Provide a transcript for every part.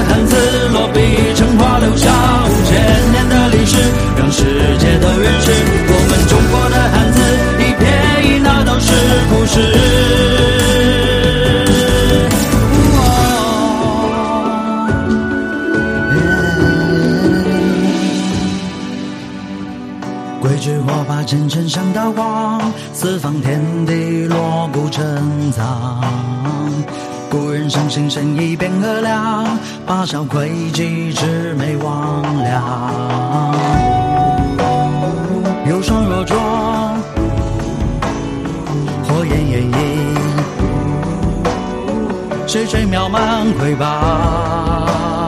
汉字落笔成画，留下5000年的历史，让世界都认识我们中国的汉字，一撇一捺都是故事。桂枝火把前尘上刀光，四方天地锣鼓沉藏。古人伤心深意辨和量，把韶愧记魑魅魍魉。有双若浊，火焰炎映，谁吹渺茫瑰宝。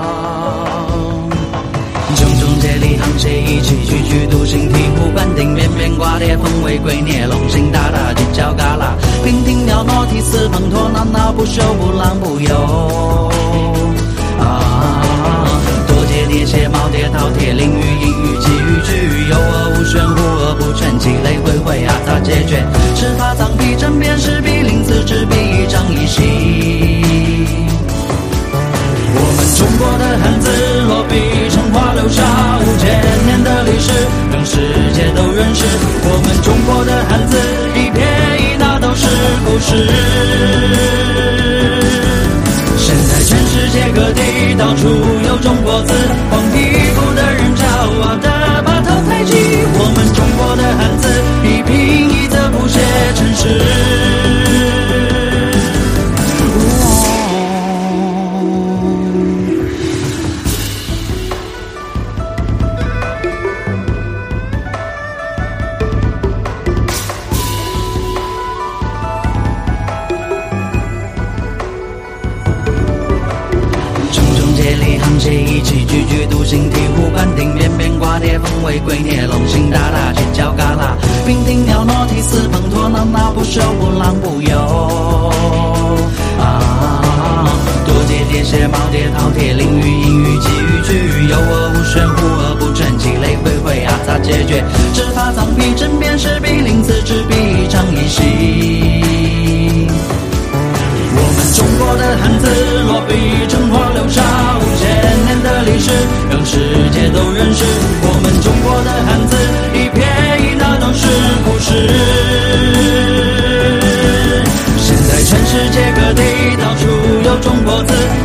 炯炯接力沆瀣一气，踽踽独行，醍醐灌顶，绵绵挂叠，凤尾龟蹑，龙行大大，犄角旮旯，娉婷袅娜，涕泗滂沱，闹闹不休，不浪不游。多节叠写，耄耋饕餮，囹圄隐喻，寄语句语，有而无玄，无而不全，积累回回啊，咋解决？尺法藏笔，针砭时弊，临字执笔，一张一形。我们中国的汉字落笔成画，留下5000年的历史，让世界都认识我们中国的汉字，一撇一捺都是故事。现在全世界各地到处有中国字，黄皮肤的人骄傲地把头抬起，我们中国的汉字一拼一则谱写成诗。沆瀣一气，踽踽独行，醍醐灌顶，绵绵挂叠，凤尾龟蹑，龙行大大，犄角旮旯，娉婷袅娜，涕泗滂沱，闹闹不休，不浪不游。多节叠写，耄耋饕餮，囹圄隐喻，寄语句语，有而无玄，无而不全，积累回回啊，咋解决？尺法藏笔，针砭时弊，临字执笔，一张一形。我们中国的汉字落笔成画，留下5000年的历史，让世界都认识我们中国的汉字，一撇一捺都是故事。现在全世界各地到处有中国字，